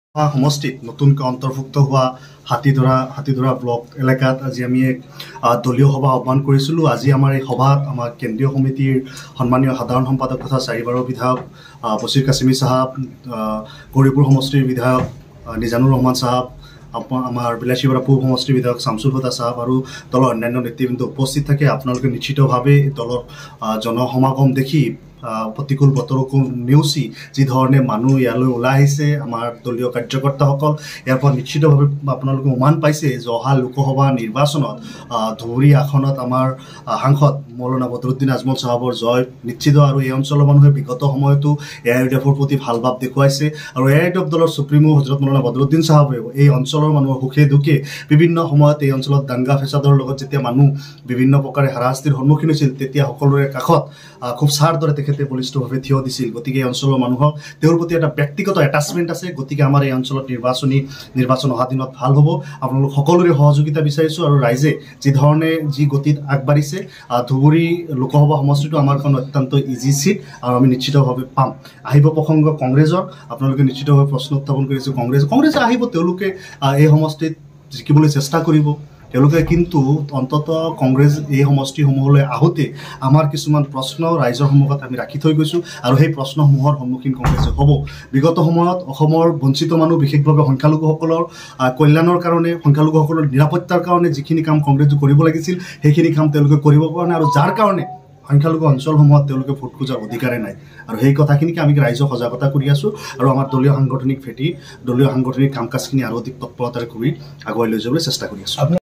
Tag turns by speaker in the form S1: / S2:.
S1: সমষ্টিত নতুনকৈ অন্তৰ্ভুক্ত হোৱা হাতীধৰা ব্লক এলেকাত আজি আমি এক দলীয় সভা আহ্বান কৰিছিলোঁ। আজি আমাৰ এই সভাত আমাৰ কেন্দ্ৰীয় সমিতিৰ সন্মানীয় সাধাৰণ সম্পাদক তথা চাৰিবাৰৰ বিধায়ক বছিৰ কাছিমি চাহাব, গৌৰীপুৰ সমষ্টিৰ বিধায়ক নিজানুৰ ৰহমান চাহাব, আমাৰ বিলাসীপাৰা পূব সমষ্টিৰ বিধায়ক শামছুল হুদা চাহাব আৰু দলৰ অন্যান্য নেতৃবৃন্দ উপস্থিত থাকে। আপোনালোকে নিশ্চিতভাৱে দলৰ জনসমাগম দেখি প্ৰতিকূল বতৰকো নেওচি যি ধৰণে মানুহ ইয়ালৈ ওলাই আহিছে আমাৰ দলীয় কাৰ্যকৰ্তাসকল, ইয়াৰ পৰা নিশ্চিতভাৱে আপোনালোকে উমান পাইছে যে অহা লোকসভা নিৰ্বাচনত ধুবুৰী আসনত আমাৰ সাংসদ মৌলানা বদৰুদ্দিন আজমল চাহাবৰ জয় নিশ্চিত। আৰু এই অঞ্চলৰ মানুহে বিগত সময়তো এআইইউডিএফৰ প্ৰতি ভাল ভাৱ দেখুৱাইছে আৰু এআইইউডিএফ দলৰ সুপ্ৰিমো হজৰত মৌলানা বদৰুদ্দিন চাহাবেও এই অঞ্চলৰ মানুহৰ সুখে দুখে বিভিন্ন সময়ত এই অঞ্চলত দাংগা ফেচাদৰ লগত যেতিয়া মানুহ বিভিন্ন প্ৰকাৰে হাৰাশাস্তিৰ সন্মুখীন হৈছিল তেতিয়া সকলোৰে কাষত খুব ছাৰ দৰে তেখেতে বলিষ্ঠভাৱে থিয় দিছিল। গতিকে এই অঞ্চলৰ মানুহক তেওঁৰ প্ৰতি এটা ব্যক্তিগত এটাচমেণ্ট আছে। গতিকে আমাৰ এই অঞ্চলত নিৰ্বাচন অহা দিনত ভাল হ'ব। আপোনালোক সকলোৰে সহযোগিতা বিচাৰিছোঁ আৰু ৰাইজে যি ধৰণে যি গতিত আগবাঢ়িছে ধুবুৰী লোকসভা সমষ্টিটো আমাৰ কাৰণে অত্যন্ত ইজি চিট আৰু আমি নিশ্চিতভাৱে পাম। আহিব প্ৰসংগ কংগ্ৰেছৰ, আপোনালোকে নিশ্চিতভাৱে প্ৰশ্ন উত্থাপন কৰিছে কংগ্ৰেছে আহিব, তেওঁলোকে এই সমষ্টিত জিকিবলৈ চেষ্টা কৰিব তেওঁলোকে, কিন্তু অন্ততঃ কংগ্ৰেছ এই সমষ্টিসমূহলৈ আহোঁতে আমাৰ কিছুমান প্ৰশ্ন ৰাইজৰ সন্মুখত আমি ৰাখি থৈ গৈছোঁ আৰু সেই প্ৰশ্নসমূহৰ সন্মুখীন কংগ্ৰেছে হ'ব। বিগত সময়ত অসমৰ বঞ্চিত মানুহ বিশেষভাৱে সংখ্যালঘুসকলৰ কল্যাণৰ কাৰণে, সংখ্যালঘুসকলৰ নিৰাপত্তাৰ কাৰণে যিখিনি কাম কংগ্ৰেছে কৰিব লাগিছিল সেইখিনি কাম তেওঁলোকে কৰিব পৰা নাই আৰু যাৰ কাৰণে সংখ্যালঘু অঞ্চলসমূহত তেওঁলোকে ভোট খোজাৰ অধিকাৰে নাই। আৰু সেই কথাখিনিকে আমি ৰাইজক সজাগতা কৰি আছোঁ আৰু আমাৰ দলীয় সাংগঠনিক কাম কাজখিনি আৰু অধিক তৎপৰতাৰে কৰি আগুৱাই লৈ যাবলৈ চেষ্টা কৰি আছোঁ।